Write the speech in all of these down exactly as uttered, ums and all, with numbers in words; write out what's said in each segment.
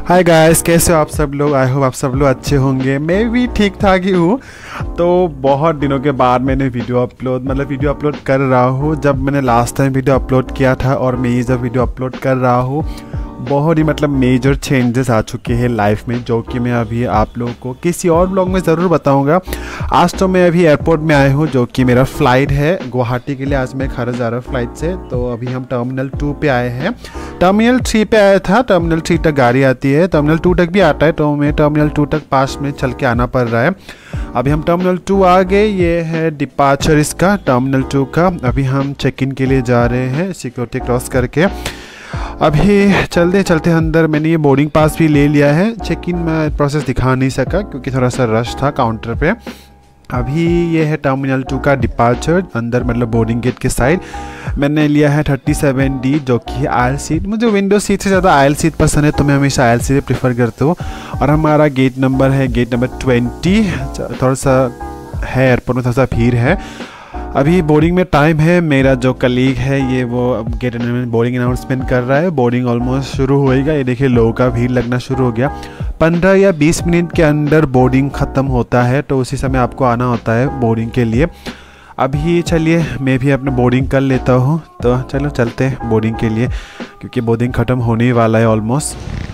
Hi guys, कैसे हो आप सब लोग। आई होप आप सब लोग अच्छे होंगे। मैं भी ठीक ठाक ही हूँ। तो बहुत दिनों के बाद मैंने वीडियो अपलोड मतलब वीडियो अपलोड कर रहा हूँ। जब मैंने लास्ट टाइम वीडियो अपलोड किया था और मैं ये जब वीडियो अपलोड कर रहा हूँ, बहुत ही मतलब मेजर चेंजेस आ चुके हैं लाइफ में, जो कि मैं अभी आप लोगों को किसी और ब्लॉग में ज़रूर बताऊंगा। आज तो मैं अभी एयरपोर्ट में आया हूँ, जो कि मेरा फ़्लाइट है गुवाहाटी के लिए। आज मैं खरज जा रहा हूँ फ़्लाइट से। तो अभी हम टर्मिनल टू पे आए हैं। टर्मिनल थ्री पे आया था, टर्मिनल थ्री तक गाड़ी आती है, टर्मिनल टू तक भी आता है, तो मैं टर्मिनल टू तक पास में चल के आना पड़ रहा है। अभी हम टर्मिनल टू आ गए। ये है डिपार्चर इसका, टर्मिनल टू का। अभी हम चेक इन के लिए जा रहे हैं सिक्योरिटी क्रॉस करके। अभी चलते चलते अंदर मैंने ये बोर्डिंग पास भी ले लिया है। चेक इन में प्रोसेस दिखा नहीं सका क्योंकि थोड़ा सा रश था काउंटर पे। अभी ये है टर्मिनल टू का डिपार्चर, अंदर मतलब बोर्डिंग गेट के साइड। मैंने लिया है थर्टी सेवन डी, जो कि आयल सीट। मुझे विंडो सीट से ज़्यादा आयल सीट पसंद है, तो मैं हमेशा आयल सीट प्रेफर करता हूँ। और हमारा गेट नंबर है गेट नंबर ट्वेंटी। थोड़ा सा है एयरपोर्ट में, थोड़ा सा भीड़ है। अभी बोर्डिंग में टाइम है। मेरा जो कलीग है ये वो गेट बोर्डिंग अनाउंसमेंट कर रहा है। बोर्डिंग ऑलमोस्ट शुरू होएगा। ये देखिए लोगों का भीड़ लगना शुरू हो गया। पंद्रह या बीस मिनट के अंदर बोर्डिंग ख़त्म होता है, तो उसी समय आपको आना होता है बोर्डिंग के लिए। अभी चलिए मैं भी अपना बोर्डिंग कर लेता हूँ। तो चलो चलते हैं बोर्डिंग के लिए, क्योंकि बोर्डिंग ख़त्म होने ही वाला है ऑलमोस्ट।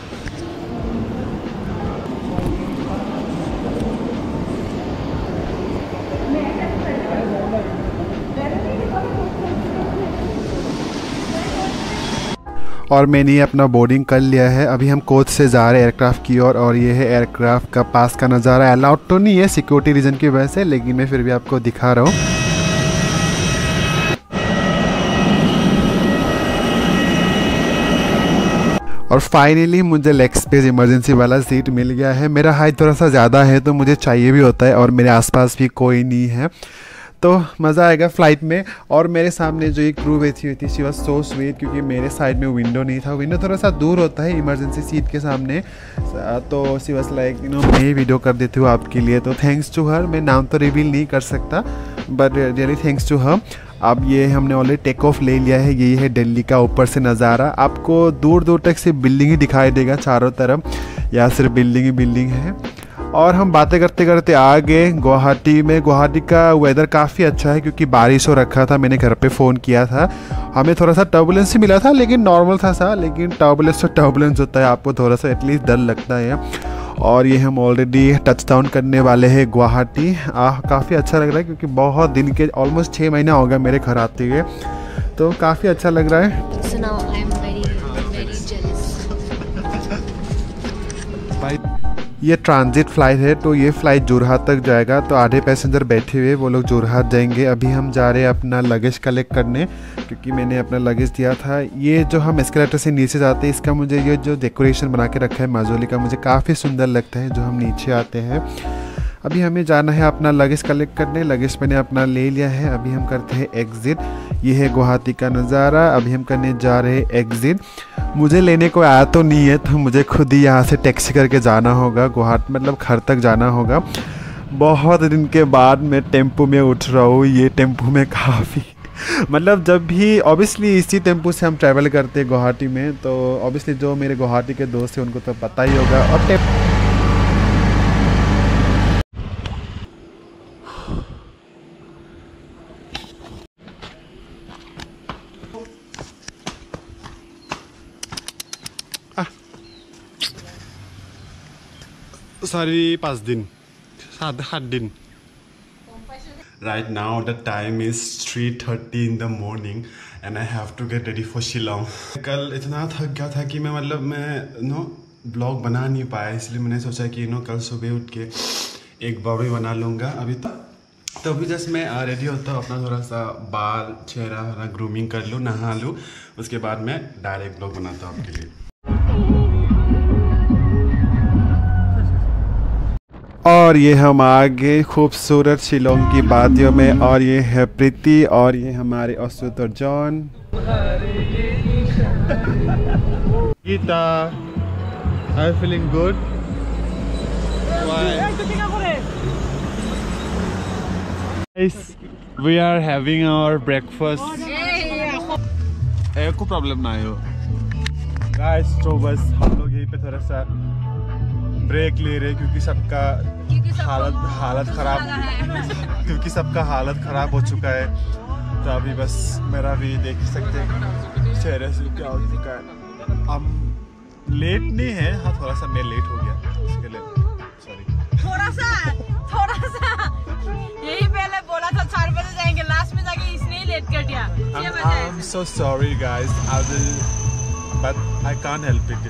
और मैंने अपना बोर्डिंग कर लिया है। अभी हम कोच से जा रहे हैं एयरक्राफ्ट की ओर। और, और ये है एयरक्राफ्ट का पास का नज़ारा। अलाउड तो नहीं है सिक्योरिटी रीज़न की वजह से, लेकिन मैं फिर भी आपको दिखा रहा हूँ। और फाइनली मुझे लेग स्पेस इमरजेंसी वाला सीट मिल गया है। मेरा हाइट थोड़ा सा ज़्यादा है, तो मुझे चाहिए भी होता है, और मेरे आसपास भी कोई नहीं है, तो मज़ा आएगा फ़्लाइट में। और मेरे सामने जो ये क्रू बैठी हुई थी, शी वॉज सो स्वीट, क्योंकि मेरे साइड में विंडो नहीं था। विंडो थोड़ा सा दूर होता है इमरजेंसी सीट के सामने। तो she was like you know मैं वीडियो कर देती हूँ आपके लिए। तो थैंक्स टू हर। मैं नाम तो रिवील नहीं कर सकता, but really thanks to her. अब ये हमने ऑलरेडी टेक ऑफ ले लिया है। ये है दिल्ली का ऊपर से नज़ारा। आपको दूर दूर तक सिर्फ बिल्डिंग ही दिखाई देगा चारों तरफ, या सिर्फ बिल्डिंग ही बिल्डिंग है। और हम बातें करते करते आ गए गुवाहाटी में। गुवाहाटी का वेदर काफ़ी अच्छा है, क्योंकि बारिश हो रखा था। मैंने घर पे फ़ोन किया था। हमें थोड़ा सा टर्बुलेंस ही मिला था, लेकिन नॉर्मल था सा। लेकिन टर्बुलेंस तो टर्बुलेंस होता है, आपको थोड़ा सा एटलीस्ट डर लगता है। और ये हम ऑलरेडी टच डाउन करने वाले हैं गुवाहाटी। काफ़ी अच्छा लग रहा है, क्योंकि बहुत दिन के ऑलमोस्ट छः महीना हो गया मेरे घर आते हुए, तो काफ़ी अच्छा लग रहा है। So now I'm very, very jealous. ये ट्रांजिट फ़्लाइट है, तो ये फ़्लाइट जोरहाट तक जाएगा। तो आधे पैसेंजर बैठे हुए, वो लोग जोरहाट जाएंगे। अभी हम जा रहे हैं अपना लगेज कलेक्ट करने, क्योंकि मैंने अपना लगेज दिया था। ये जो हम एस्केलेटर से नीचे जाते हैं, इसका मुझे ये जो डेकोरेशन बना के रखा है माजोली का, मुझे काफ़ी सुंदर लगता है जो हम नीचे आते हैं। अभी हमें जाना है अपना लगेज कलेक्ट करने। लगेज मैंने अपना ले लिया है। अभी हम करते हैं एग्ज़िट। ये है गुवाहाटी का नज़ारा। अभी हम करने जा रहे हैं एग्ज़िट। मुझे लेने को आया तो नहीं है, तो मुझे खुद ही यहाँ से टैक्सी करके जाना होगा गुवाहाटी, मतलब घर तक जाना होगा। बहुत दिन के बाद मैं टेम्पो में उठ रहा हूँ। ये टेम्पो में काफ़ी मतलब जब भी ऑब्वियसली इसी टेम्पो से हम ट्रैवल करते हैं गुवाहाटी में, तो ऑब्वियसली जो मेरे गुवाहाटी के दोस्त हैं उनको तो पता ही होगा। और टेम्पो सारी पाँच दिन सात सात दिन। Right now the time is three thirty in the morning and I have to get ready for Shillong. कल इतना थक गया था कि मैं मतलब मैं नो ब्लॉग बना नहीं पाया, इसलिए मैंने सोचा कि नो कल सुबह उठ के एक ब्लॉग भी बना लूँगा। अभी तो तो अभी जस्ट मैं रेडी होता हूँ, अपना थोड़ा सा बाल चेहरा ग्रूमिंग कर लूँ, नहा लूँ, उसके बाद मैं डायरेक्ट ब्लॉग बनाता हूँ आपके लिए। और ये हम आगे खूबसूरत शिलोंग की वादियों में। और ये है प्रीति, और ये हमारे अशुत और John. Geeta, are you feeling good? Why? Guys, we are having our breakfast. एको प्रॉब्लम ना हो। गाइस तो बस हम लोग यहीं पे थोड़ा सा ब्रेक ले रहे हैं क्योंकि सबका हालत हालत ख़राब क्योंकि सबका हालत ख़राब हो चुका है। तो अभी बस मेरा भी देख सकते हैं चेहरे से क्या हो चुका है। हम लेट नहीं है, हाँ थोड़ा सा मैं लेट हो गया इसके लिए सॉरी। थोड़ा सा थोड़ा सा यही पहले बोला था चार बजे जाएंगे, लास्ट में जाके इसने ही लेट कर दिया। I'm so sorry guys, I will but I can't help it.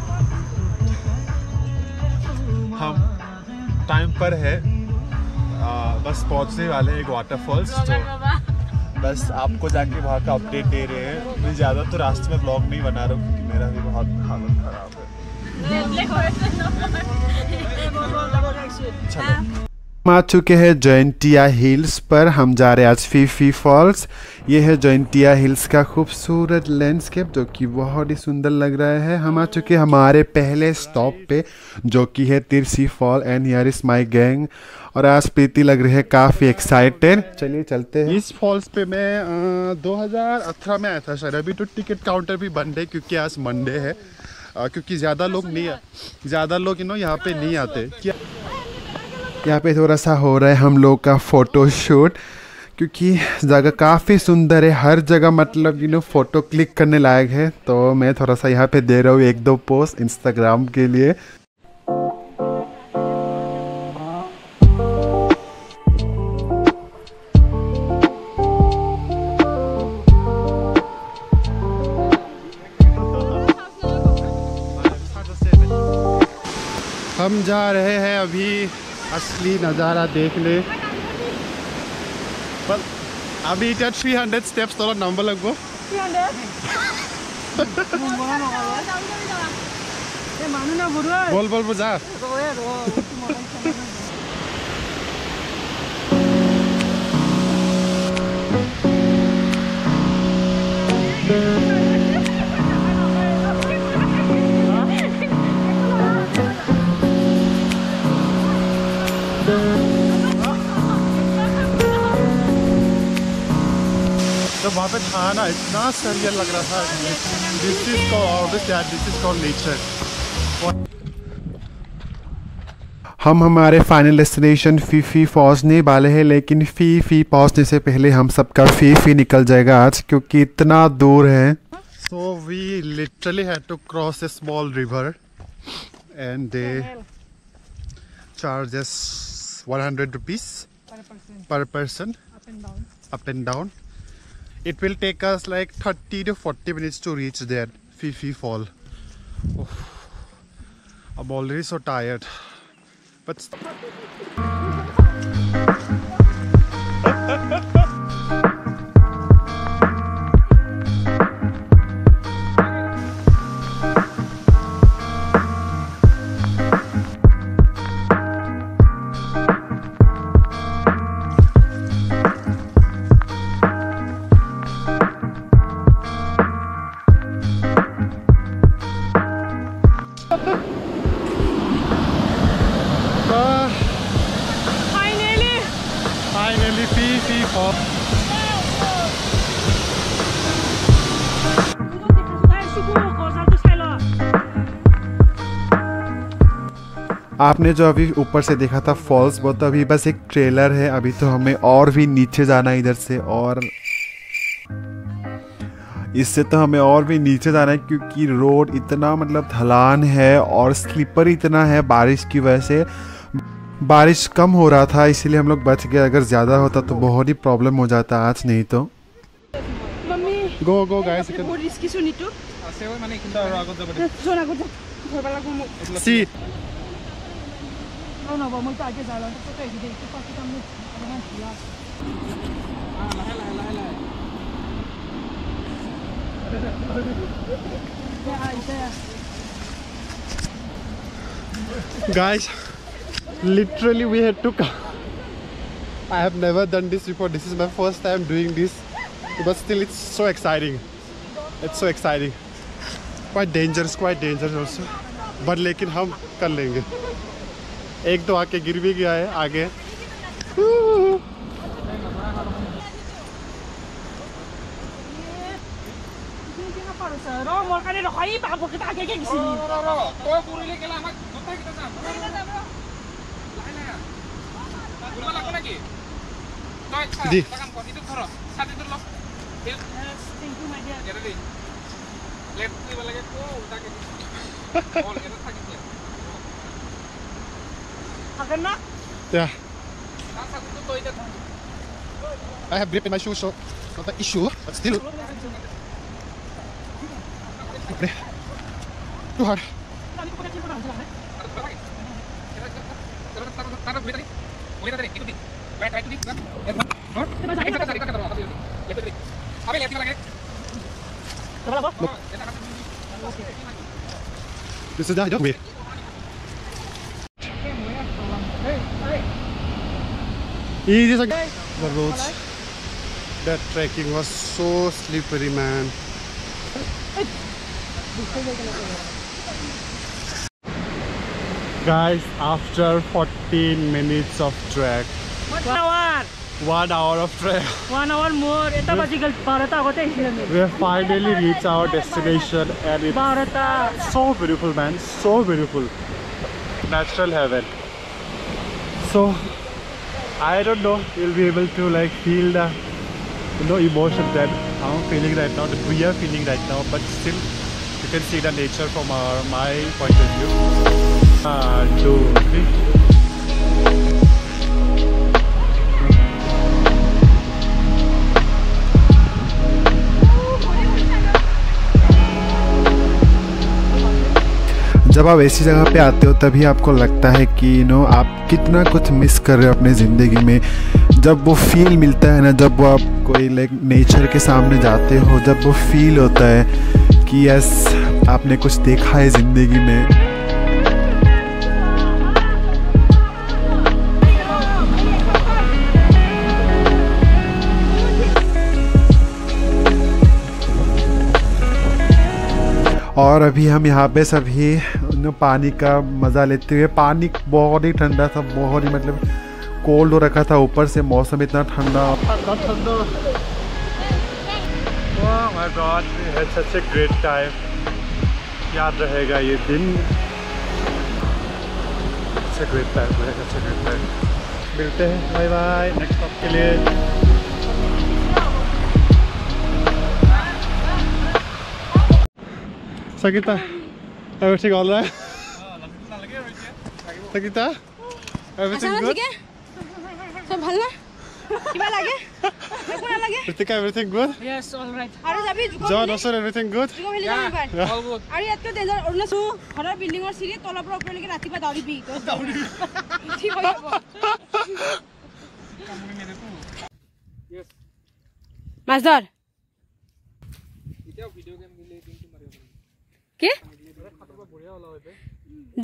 हम टाइम पर है, आ, बस पहुंचने वाले हैं एक वाटरफॉल्स। तो बस आपको जाके वहाँ का अपडेट दे रहे हैं। मैं ज़्यादा तो रास्ते में ब्लॉग नहीं बना रहा हूँ क्योंकि मेरा भी बहुत हालत ख़राब है। चलो हम आ चुके हैं जॉइंटिया हिल्स पर। हम जा रहे हैं आज फी फी फॉल्स। ये है जॉइंटिया हिल्स का खूबसूरत लैंडस्केप जो कि बहुत ही सुंदर लग रहा है। हम आ चुके हैं हमारे पहले स्टॉप पे जो कि है Tirsi fall and here is my gang. और आज प्रीति लग रही है काफ़ी एक्साइटेड। चलिए चलते हैं। इस फॉल्स पे मैं आ, दो हज़ार अठारह में आया था शायद। अभी तो टिकट काउंटर भी बंद है क्योंकि आज मंडे है, आ, क्योंकि ज़्यादा लोग नहीं ज़्यादा लोग यू नो यहाँ पे नहीं आते। क्या यहाँ पे थोड़ा सा हो रहा है हम लोग का फ़ोटो शूट क्योंकि जगह काफ़ी सुंदर है। हर जगह मतलब यू नो फ़ोटो क्लिक करने लायक है। तो मैं थोड़ा सा यहाँ पे दे रहा हूँ एक दो पोस्ट इंस्टाग्राम के लिए। हम जा रहे हैं अभी असली नज़ारा देखने। पर अभी इतना थ्री हंड्रेड स्टेप्स तो नंबर लगभग बोल बोल बुझा तो वहाँ पे था ना इतना सरियल लग रहा था। This is called this is called nature. हम हमारे फाइनल डेस्टिनेशन फी फी पहुँचने वाले हैं, लेकिन फी फी पहुँचने से पहले हम सबका फी फी निकल जाएगा आज क्योंकि इतना दूर है। So we literally had to cross a small river and they charges one hundred rupees per person up and down. It will take us like thirty to forty minutes to reach there Phi Phi Fall. Oh, I'm already so tired but finally Phi Phi Fall. आपने जो अभी ऊपर से देखा था false वो तो अभी बस एक ट्रेलर है। अभी तो हमें और भी नीचे जाना है इधर से, और इससे तो हमें और भी नीचे जाना है क्योंकि रोड इतना मतलब ढलान है और स्लीपर इतना है बारिश की वजह से। बारिश कम हो रहा था इसलिए हम लोग बच गए, अगर ज़्यादा होता तो बहुत ही प्रॉब्लम हो जाता आज। नहीं तो go go guys see guys, literally we had to come. I have never done this before. This is my first time doing this, but still it's so exciting. It's so exciting. Quite dangerous, quite dangerous also. But लेकिन हम कर लेंगे। एक तो आके गिर भी गया है आगे। দি Yeah. I have grip in my shoe, so not an issue, but still. Too hard. Look. This is the way. Easy as the roads. That trekking was so slippery, man. Guys, after fourteen minutes of trek, One hour. one hour of trek, One hour more. Ita basical Bharata gote islam. we have finally reached our destination, and it's Bharata. so beautiful, man. So beautiful. Natural heaven. So I don't know, you'll be able to like feel the you know emotion that I'm feeling right now, that we are feeling right now, but still you can see the nature from our my point of view. One, two, three. जब आप ऐसी जगह पे आते हो तभी आपको लगता है कि यू नो आप कितना कुछ मिस कर रहे हो अपने ज़िंदगी में। जब वो फील मिलता है ना, जब वो आप कोई लाइक नेचर के सामने जाते हो, जब वो फील होता है कि यस आपने कुछ देखा है ज़िंदगी में। और अभी हम यहाँ पे सभी पानी का मज़ा लेते हुए, पानी बहुत ही ठंडा था, बहुत ही मतलब कोल्ड हो रखा था, ऊपर से मौसम इतना ठंडा ठंडा। Oh my god, we had such a great time. याद रहेगा ये दिन। Such a great time, such a great time. मिलते हैं, बाय बाय नेक्स्ट स्टॉप के लिए। Sakita, everything all right? Sakita, everything good? सब ভাল ना কিবা লাগে একো না লাগে Ritika, everything good? Yes, all right. আৰু যাবি John, also everything good? জুগো ভেলি যাবি পাৰ All good. আৰু ইয়াতকৈ ডেঞ্জাৰ অৰুণাচল ঘৰৰ বিল্ডিঙৰ চিৰি তলৰ পৰা ওপৰলৈকে ৰাতিপুৱা দৌৰিবি দৌৰিবি ঠিক হৈ যাব মাছ ধৰ কি